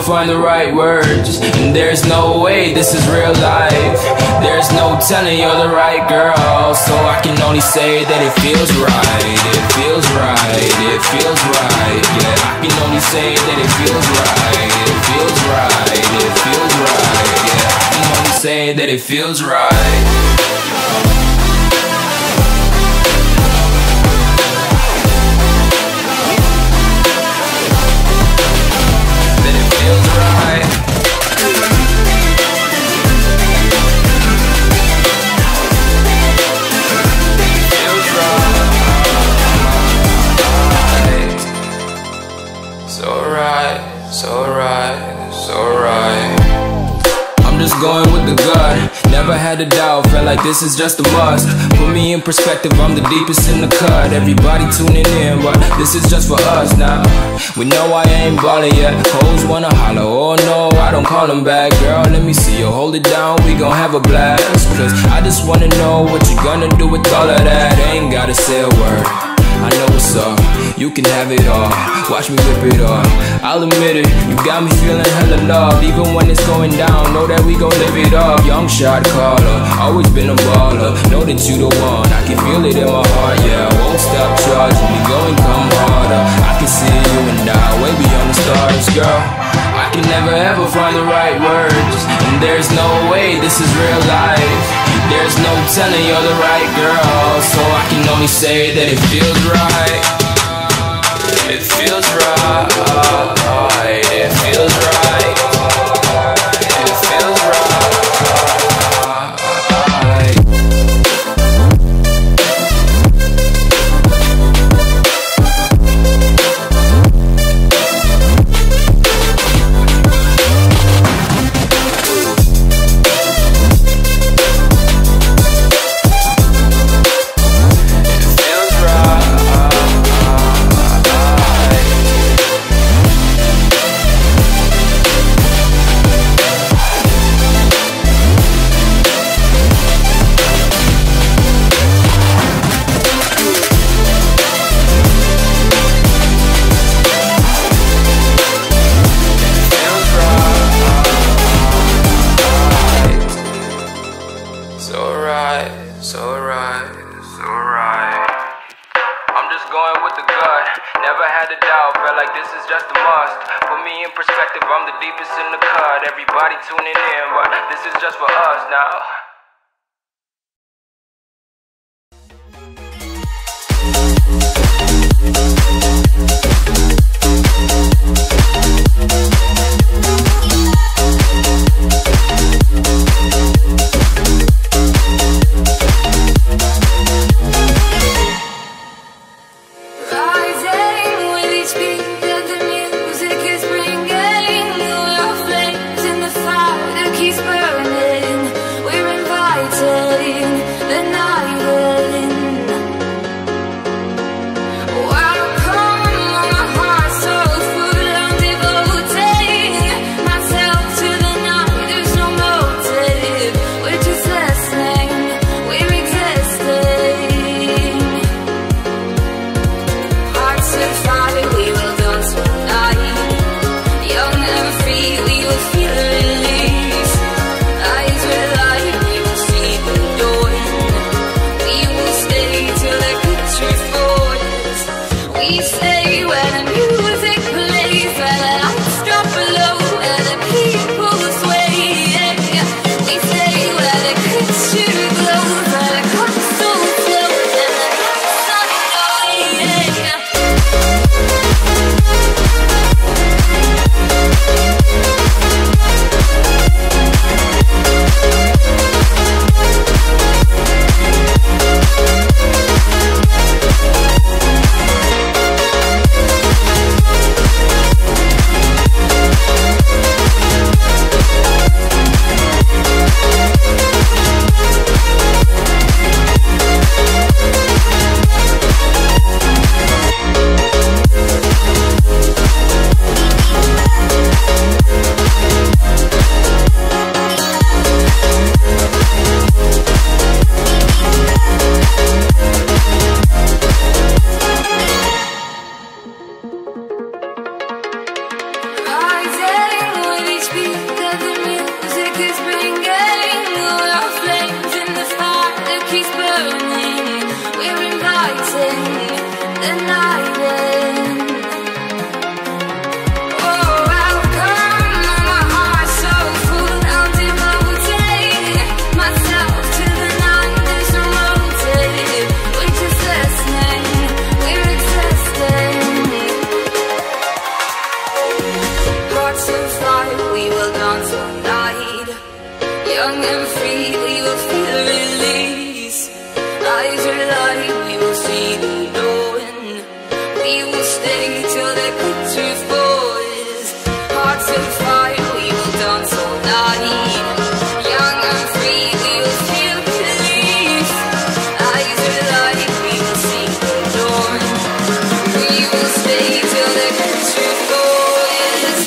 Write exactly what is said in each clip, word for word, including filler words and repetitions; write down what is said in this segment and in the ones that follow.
find the right words, and there's no way this is real life. There's no telling you're the right girl, so I can only say that it feels right. It feels right, it feels right. Yeah, I can only say that it feels right. It feels right, it feels right. Yeah, I can only say that it feels right. Going with the gut, never had a doubt, felt like this is just a must. Put me in perspective, I'm the deepest in the cut. Everybody tuning in, but this is just for us now. We know I ain't ballin' yet, hoes wanna holler, oh no, I don't call them back. Girl, let me see you hold it down, we gon' have a blast. Cause I just wanna know what you gonna do with all of that. Ain't gotta say a word, I know what's up, you can have it all. Watch me rip it off, I'll admit it, you got me feeling hella loved. Even when it's going down, know that we gon' live it up. Young shot caller, always been a baller. Know that you the one, I can feel it in my heart. Yeah, I won't stop charging me, go and come harder. I can see you and I, way beyond the stars, girl. I can never ever find the right words, and there's no way this is real life. There's no telling you're the right girl, so I can only say that it feels right. It feels right, it feels right, it feels right. Everybody tuning in, but this is just for us now. Keeps burning, we're in tide. Young and free, we will feel release. Eyes are light, we will see the dawn. We will stay till the country falls. Hearts of fire, we will dance all night. Young and free, we will feel release. Eyes are light, we will see the dawn. We will stay till the country falls.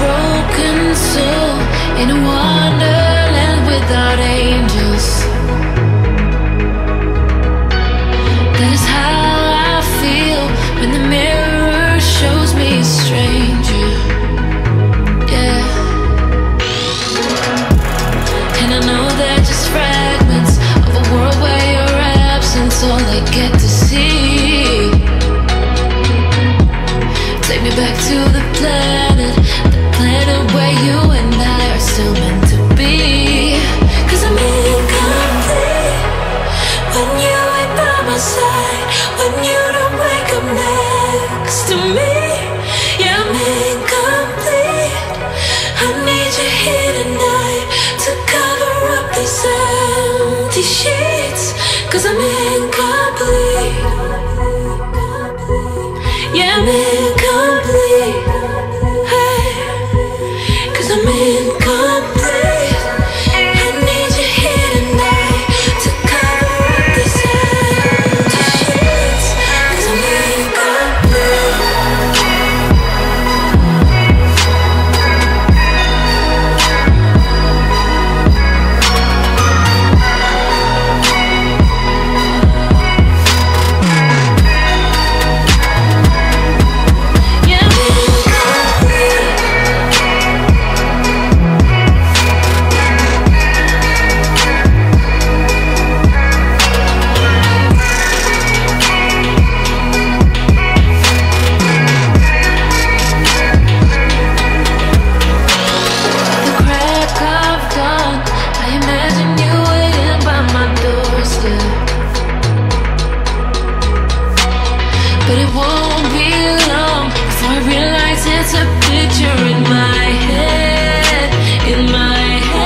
broken soul in a wonderland without angels. That is how I feel when the mirror shows me a stranger. Yeah. And I know they're just fragments of a world where your absence all I get to see. Take me back to the planet, the planet where you and I are still meant to be. Cause I'm incomplete when you ain't by my side, when you don't wake up next to me. Yeah, I'm incomplete. I need you here tonight to cover up these empty sheets. Cause I'm incomplete. Yeah, I'm incomplete. Hey, cause I'm incomplete. I need you here tonight to cover up these empty sheets. Cause I'm incomplete. But it won't be long before I realize it's a picture in my head, in my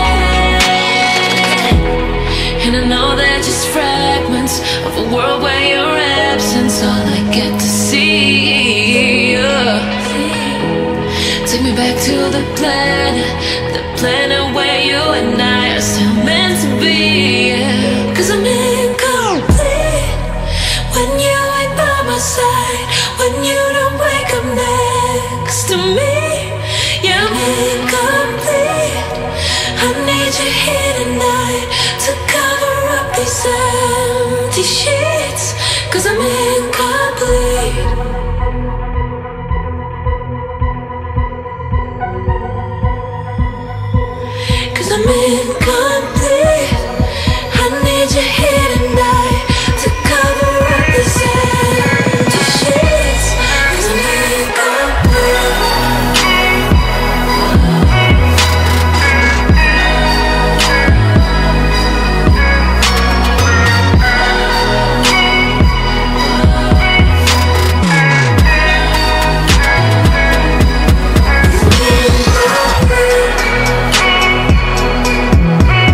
head. And I know they're just fragments of a world where your absence all I get to see. Yeah. Take me back to the planet, the planet where you and I are still meant to be. Yeah. Cause I'm incomplete when you ain't by my side, when you don't wake up next to me. Yeah, I'm incomplete. I need you here tonight to cover up these empty sheets. Cause I'm incomplete. Cause I'm incomplete. I need you here tonight to cover up these empty sheets. Cause I'm incomplete. Incomplete.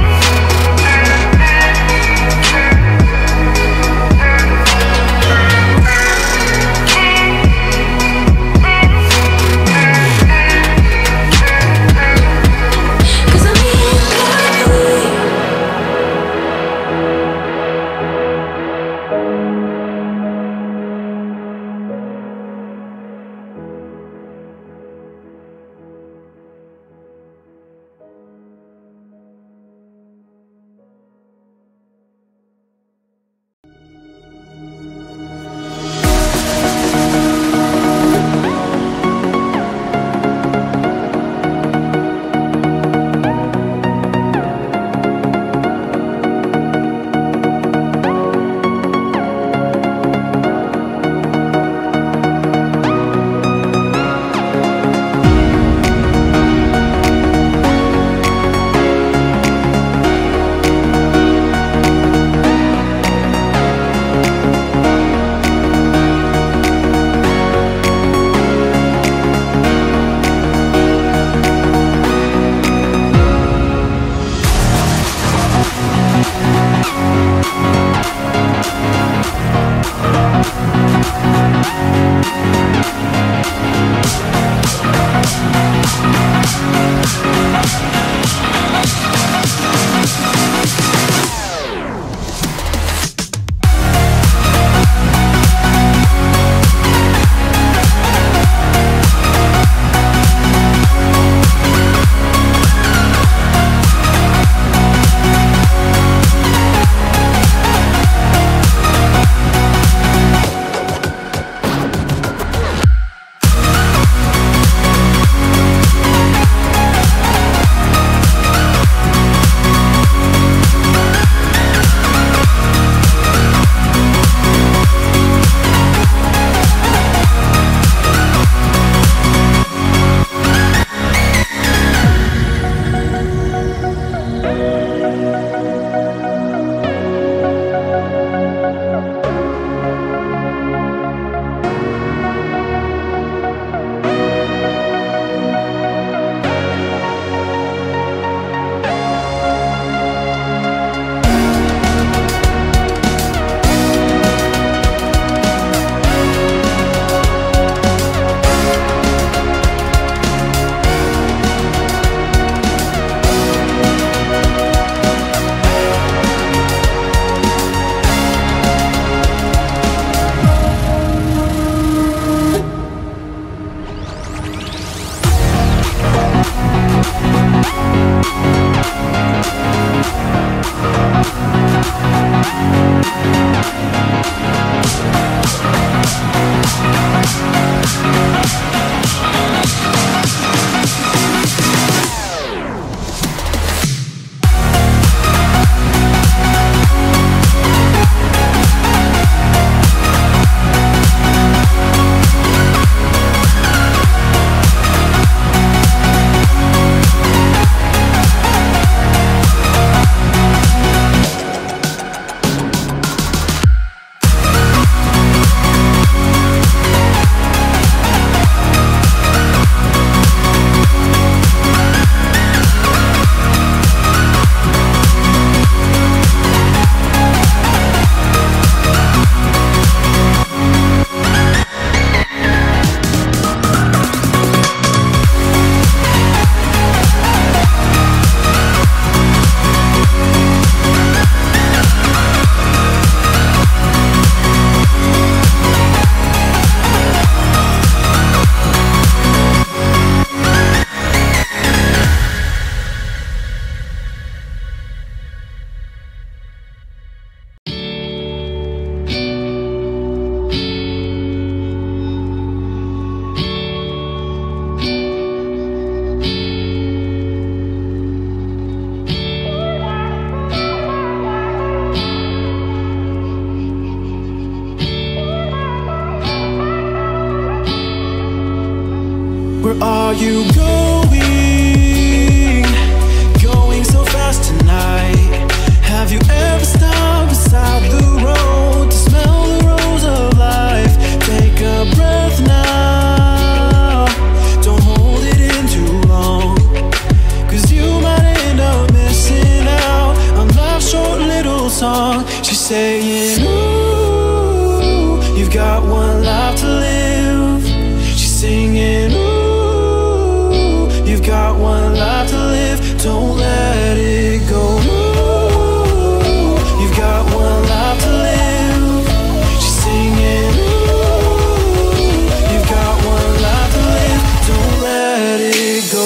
are you going? Going so fast tonight. Have you ever stopped beside the road to smell the rose of life? Take a breath now. Don't hold it in too long, 'cause you might end up missing out on life's short little song. She's saying, ooh, you've got one life to live. She's singing, ooh, you've got one life to live. Don't let it go. Ooh, you've got one life to live. She's singing, ooh, you've got one life to live. Don't let it go.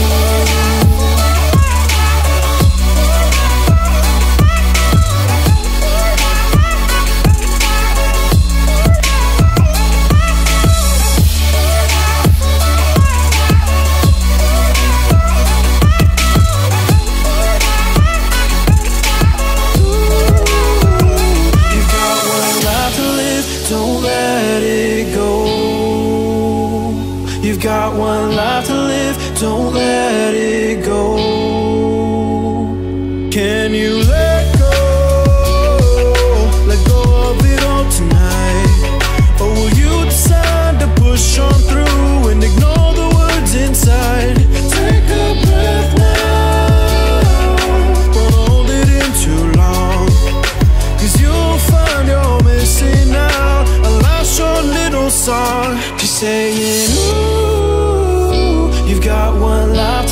Don't let it go. You've got one life to live. Don't let it go. Can you let go? Let go of it all tonight. Or will you decide to push on through and ignore the words inside? Take a breath now. Don't hold it in too long, 'cause you'll find you're missing out a last short little song. She's saying, ooh, you've got one life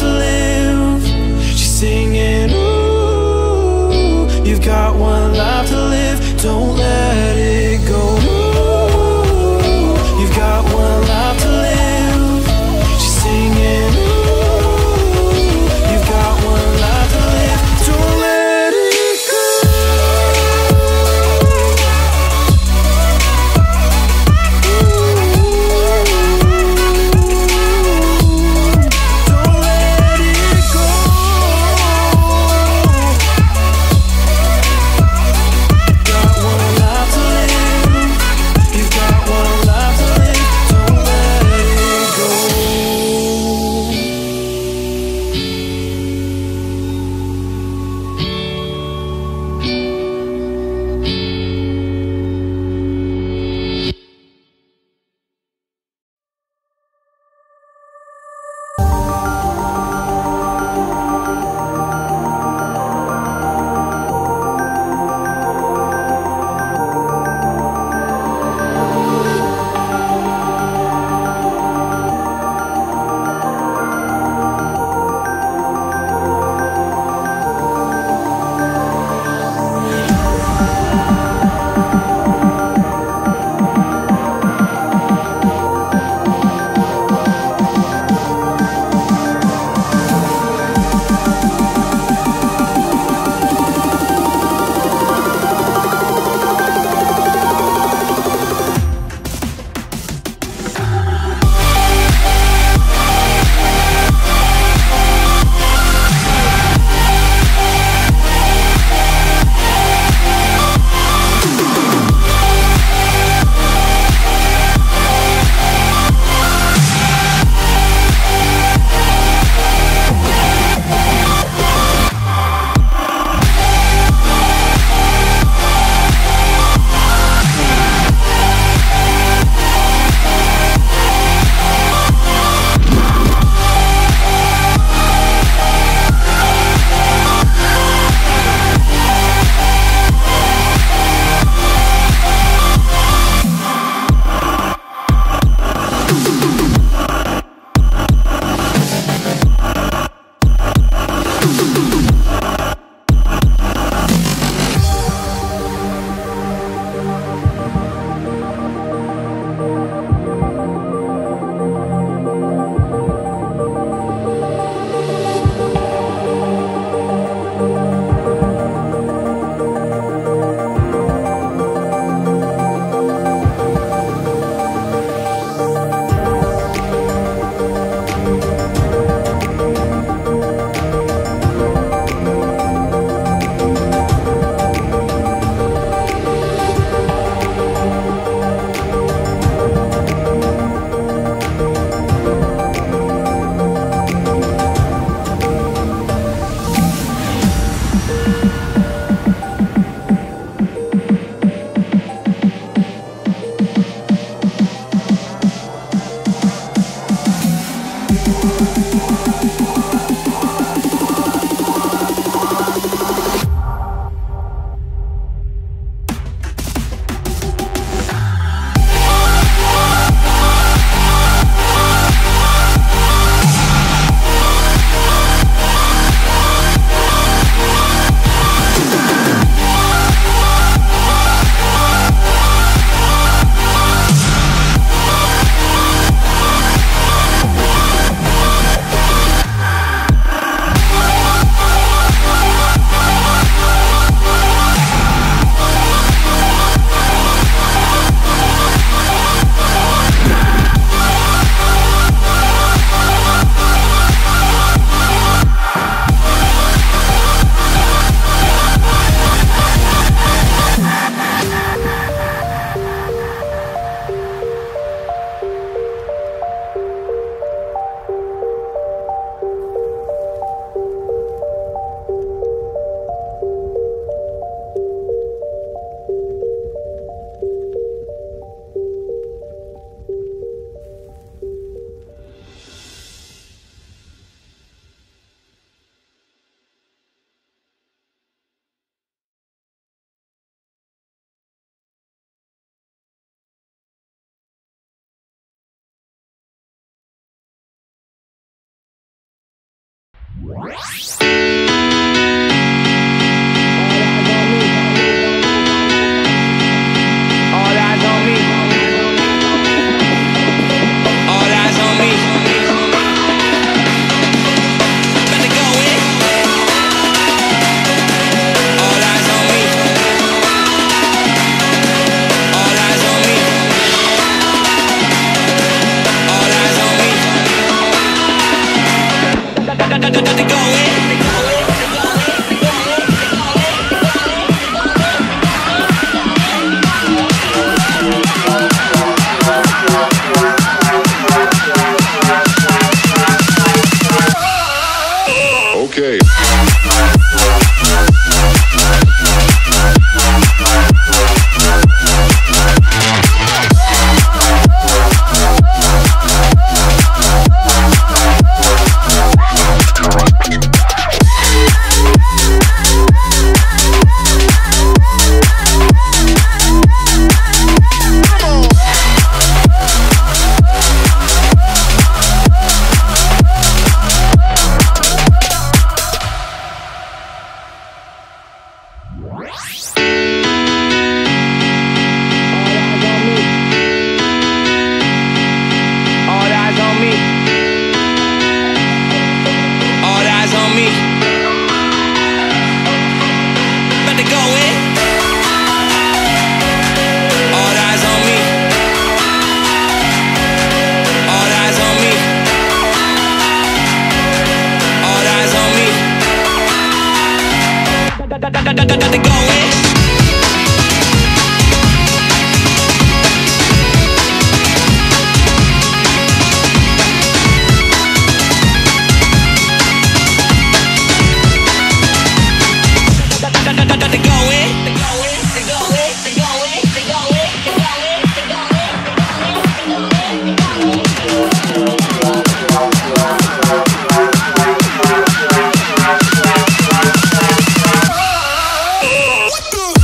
What the?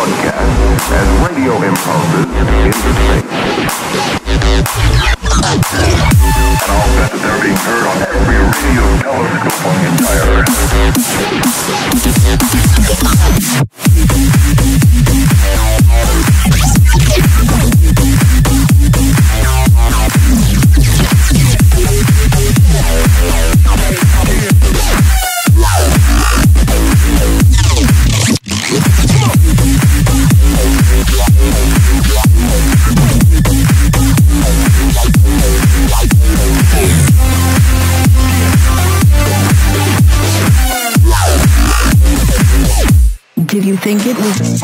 broadcast as radio impulses into space. And all that they're being heard on every radio telescope on the entire Earth. Did you think it was?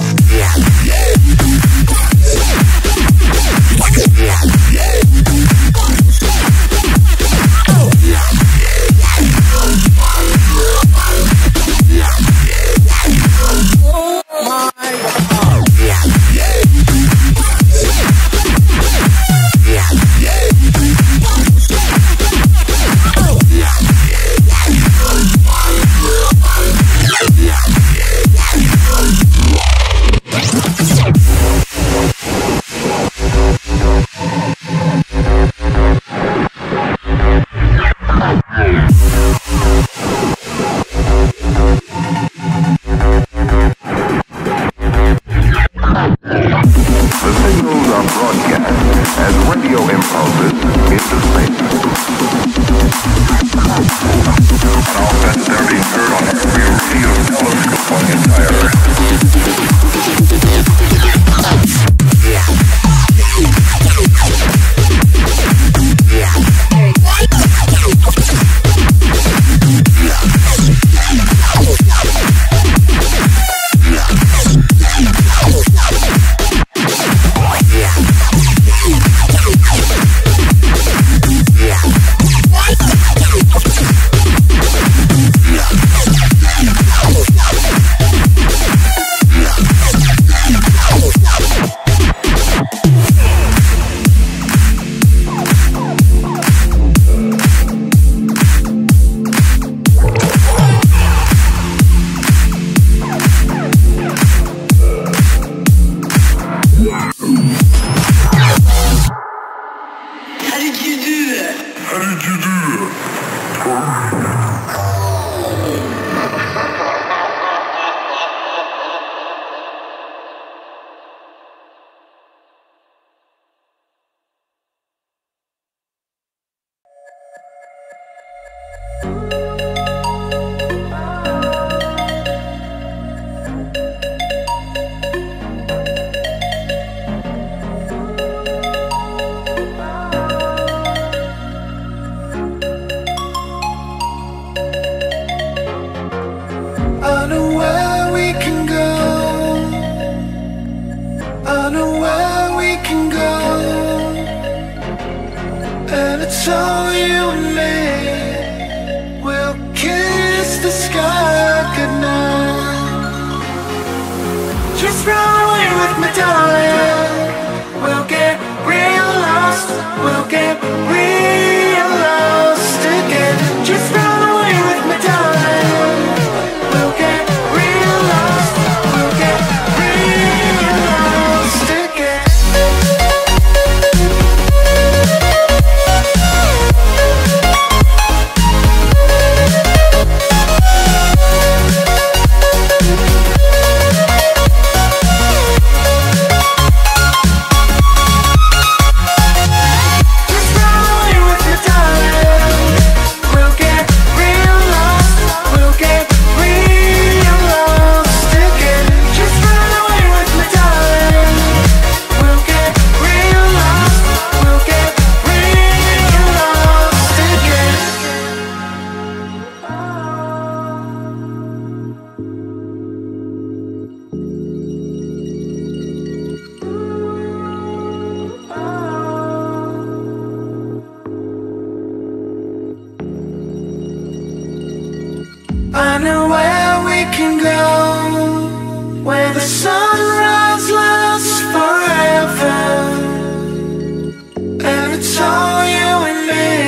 I know where we can go, where the sunrise lasts forever, and it's all you and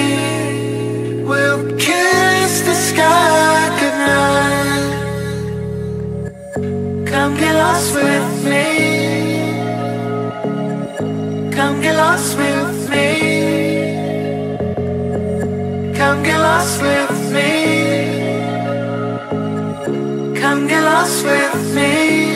me. We'll kiss the sky goodnight. Come get lost with me. Come get lost with me. Come get lost with me. Come get lost with me.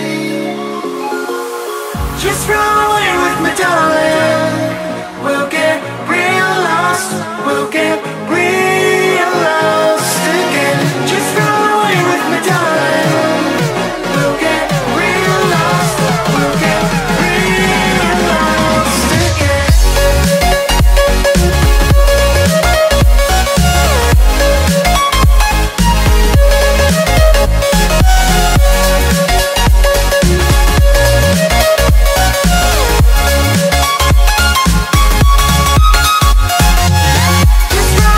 Just run away with me, darling. We'll get real lost. We'll get real lost again. Just run away with me, darling. We'll get real lost. We'll get real lost again. Just run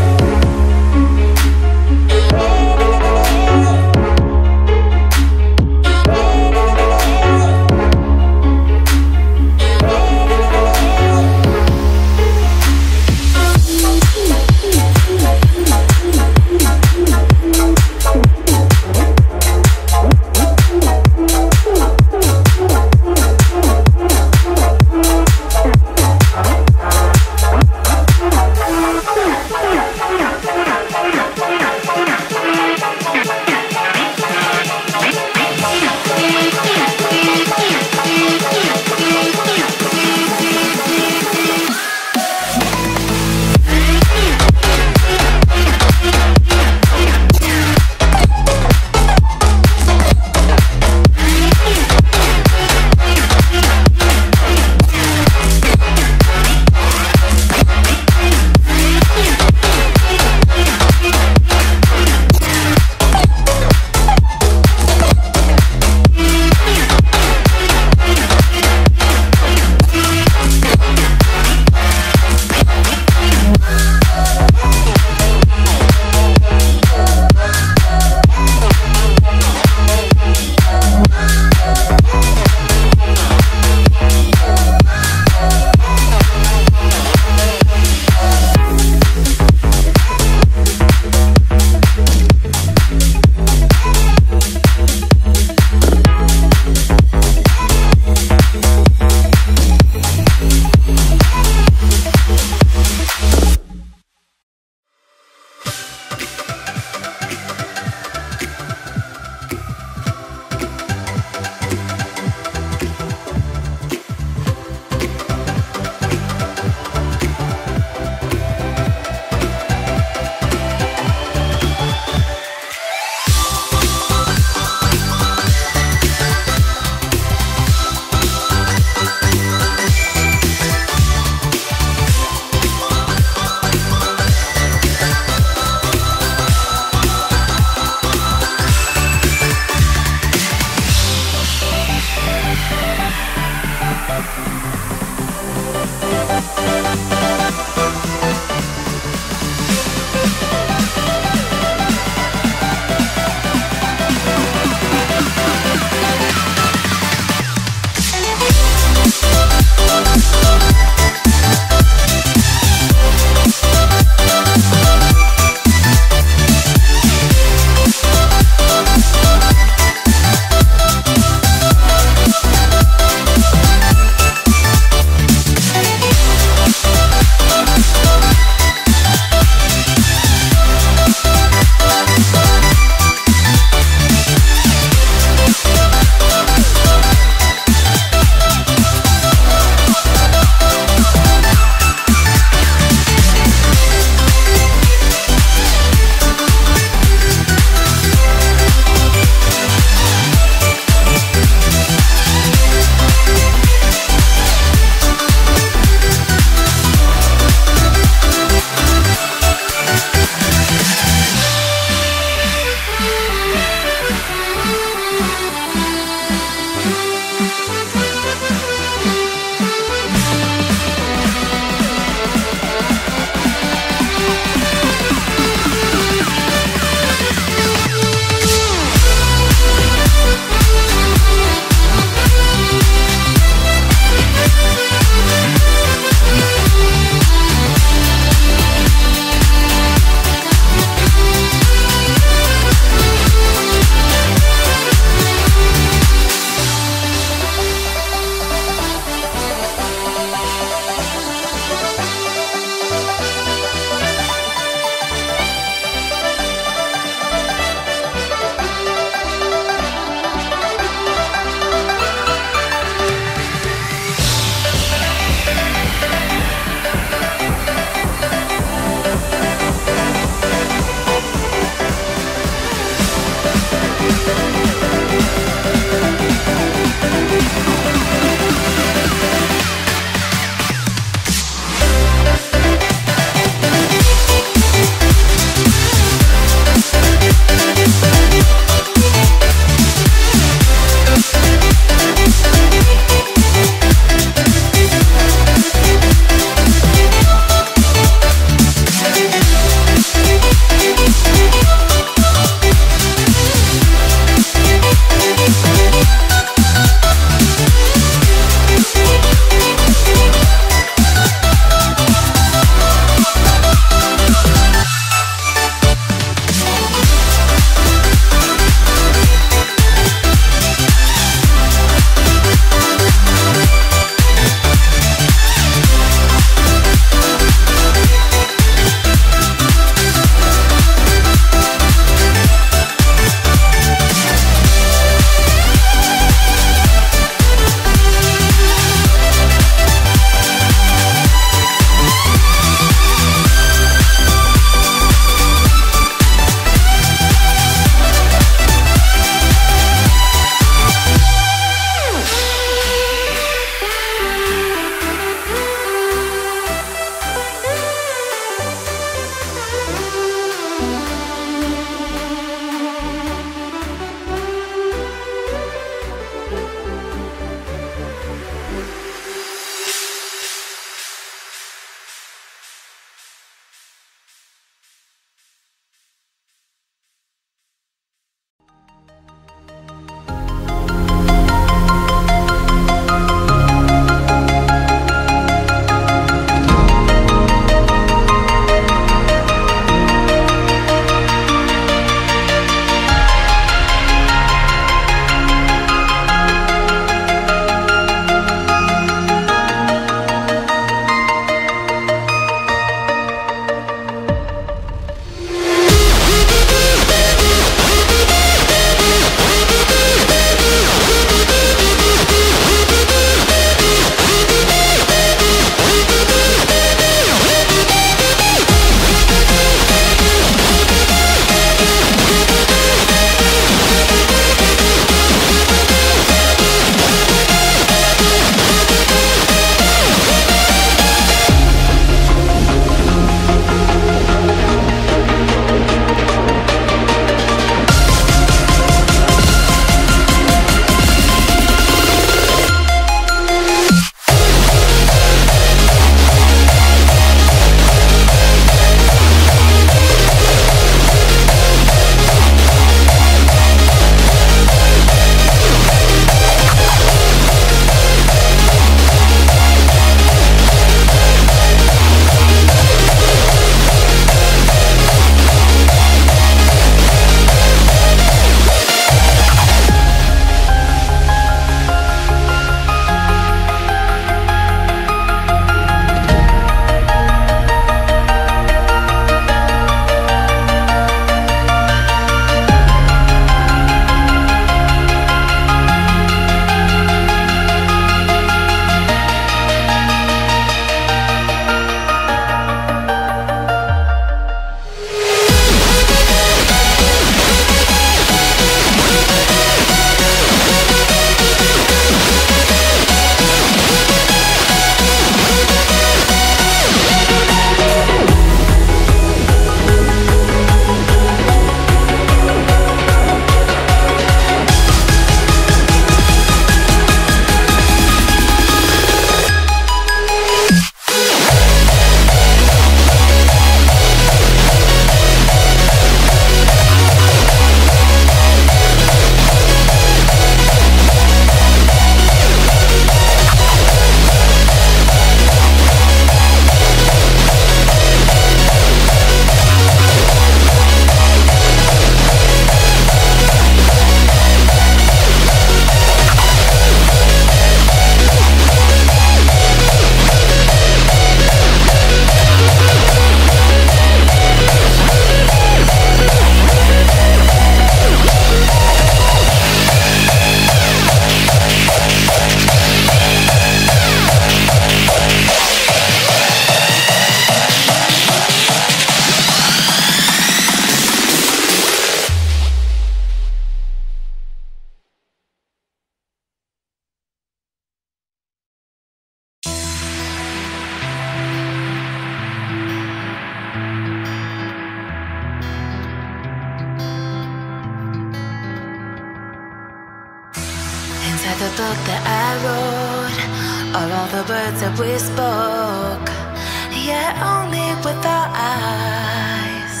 book that I wrote, or all the words that we spoke, yet only with our eyes.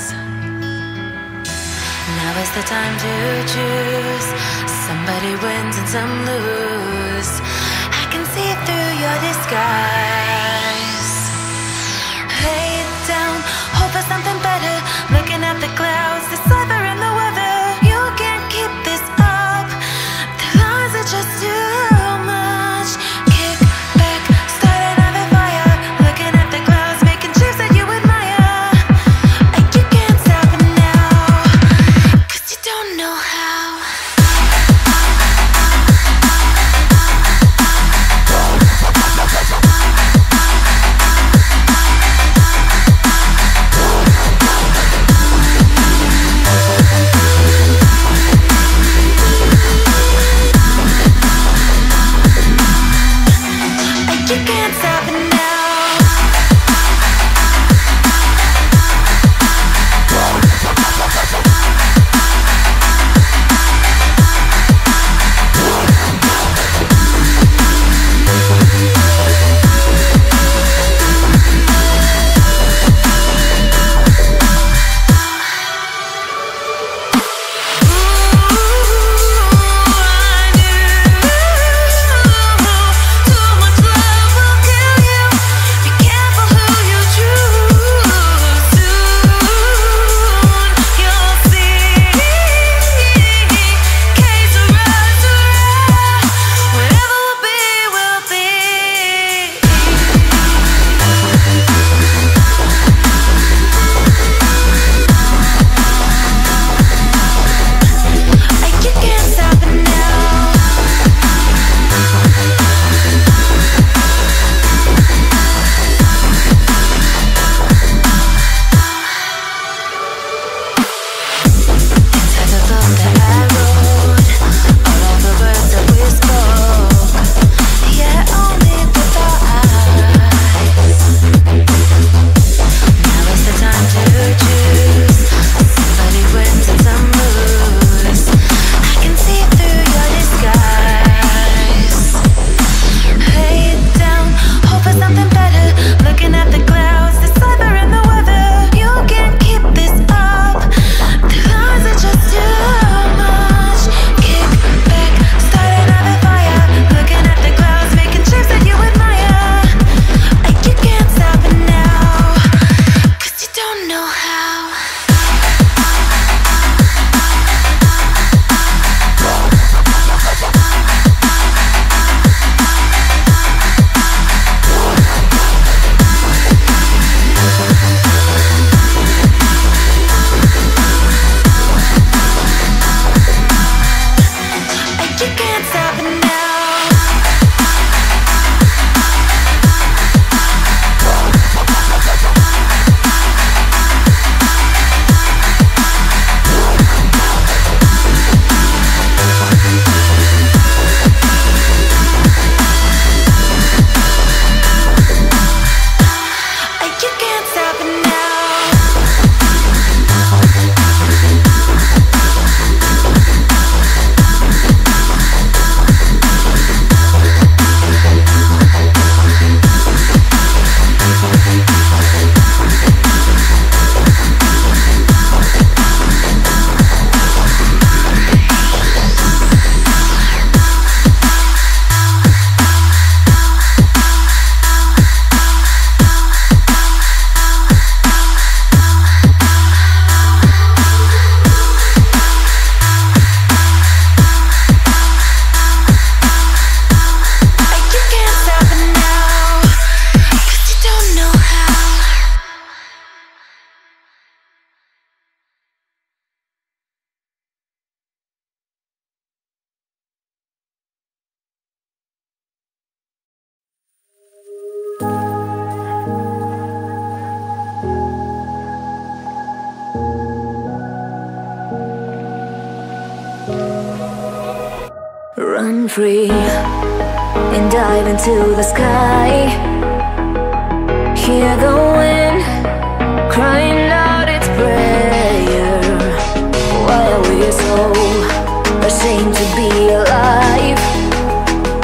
Now is the time to choose. Somebody wins and some lose. I can see through your disguise. Lay it down, hope for something better. Looking at the clouds, the cyber and the weather. You can't keep this up. The lies are just too much. Kick back, start another fire. Looking at the clouds, making shapes that you admire. And you can't stop it now, 'cause you don't know how. You can't stop it now. Run free and dive into the sky. Hear the wind crying out its prayer. While we're so ashamed to be alive,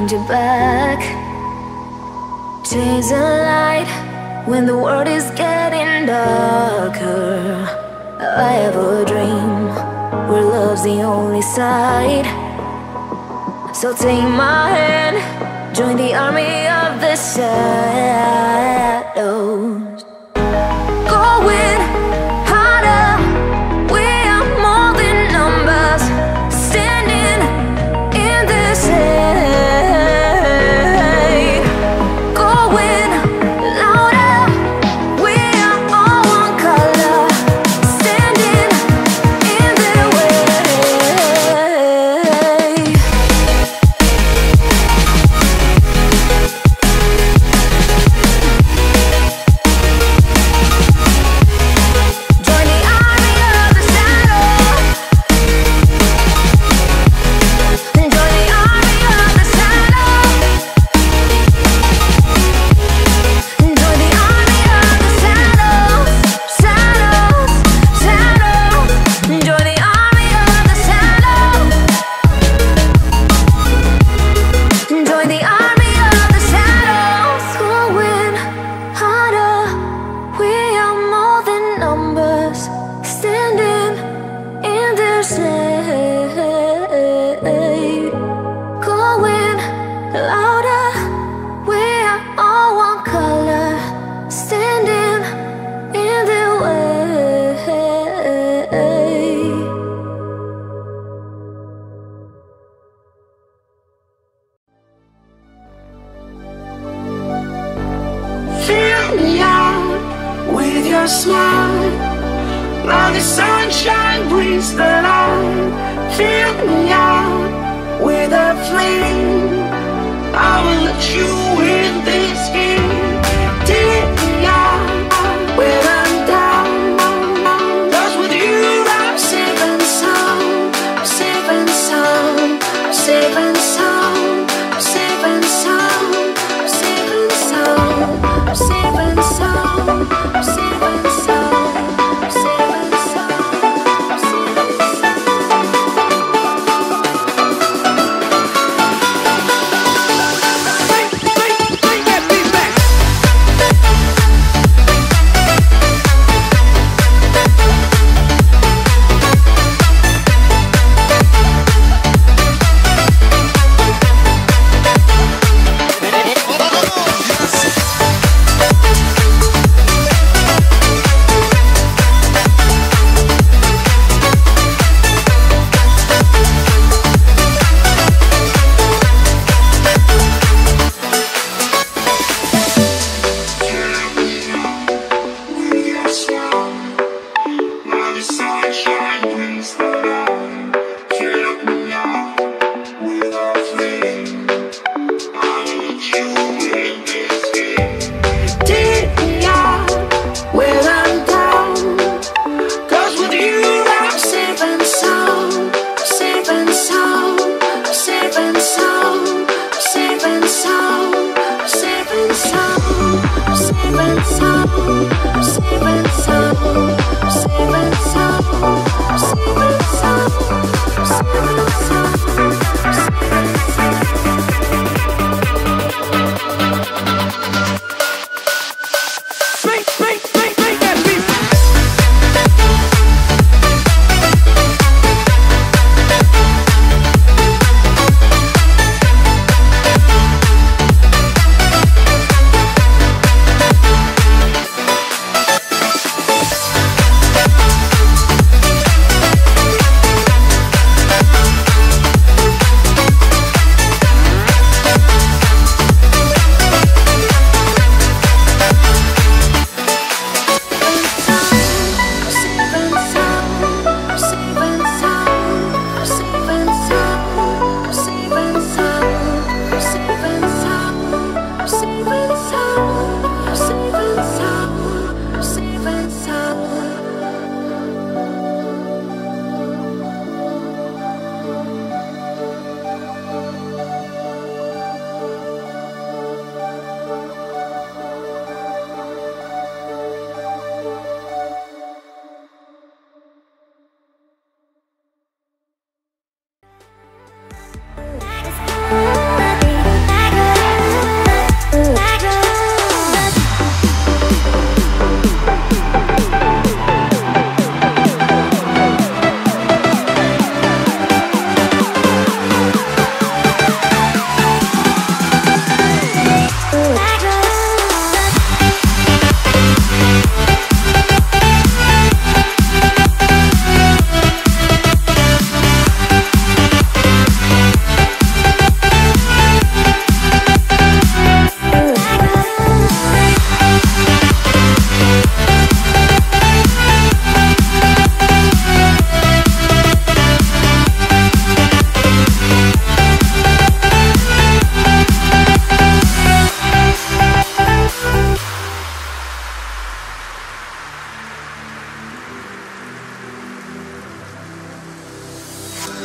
find you back. Chase a light when the world is getting darker. I have a dream where love's the only side. So take my hand, join the army of the shadows. Going harder, we are more than numbers, standing in the shade. Going louder, we are all one color, standing in their way. Join the army of the shadows. Join the army of the shadows. Join the army of the shadows. Shadows, shadows. Join the army of the shadows. Join the army of the shadows. Going harder, we are more than numbers, standing in their shade. Going louder, we are all one color, standing in their way. Fill me out with your smile. Now the sunshine brings the light. Fill me out with a flame. I will let you in this game. Take me out when I'm down. 'Cause with you I'm safe and sound. I'm safe and sound. I'm safe and sound. I'm safe and sound. I'm safe and sound. I'm safe and sound. I'm safe and sound. I'm safe and sound. I'm safe and sound.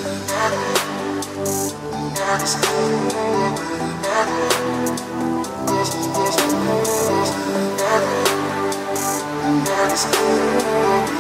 Never